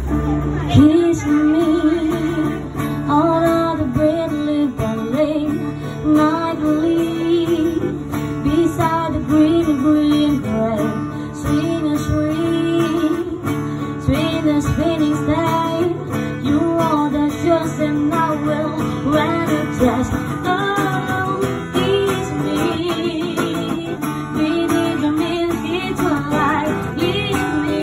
Kiss me on the bed, live and lay nightly beside the green gray. Sweet and sweet, sweet and spinning stay. You are the just and I will when it just. Oh, kiss me. We need a minute to light. Leave me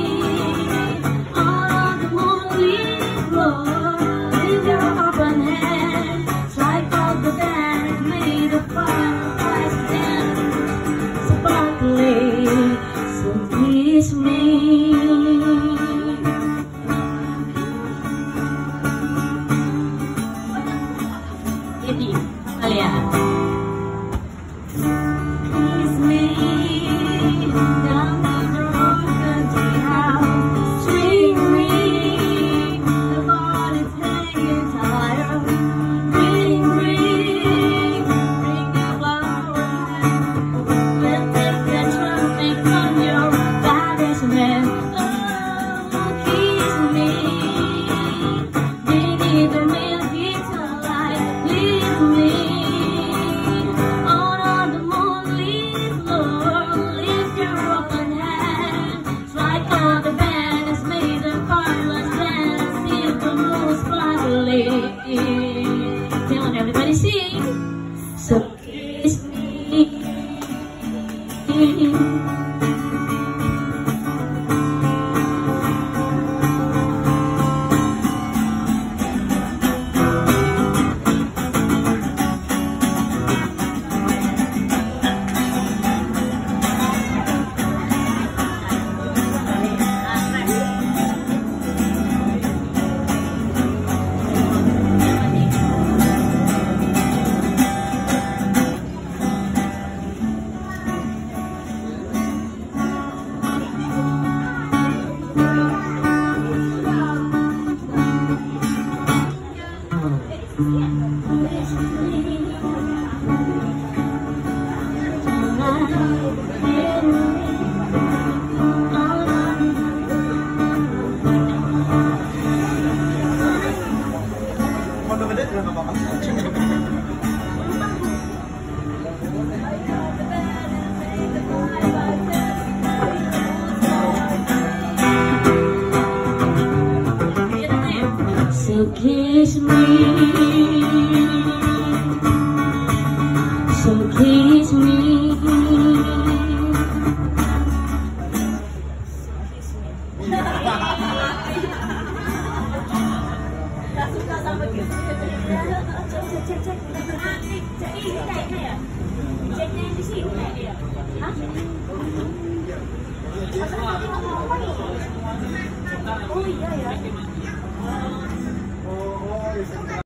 on the moonlit floor. With your open hand, strike out the band, made the fireflies dance sparkling. So kiss me. Ini kalian. Kiss me down the broken house. String me, the body's hanging tired. Ring, ring, ring the flowers. Let's take the traffic from your body's man. Oh, kiss me. We need a minute to light. Leave me on the moonlit floor. Lift your open hand, strike out the band. It's made the fireless dance. See the moon sparkling. Come on, everybody sing. So kiss me. So kiss me, so kiss me. Oh iya ya.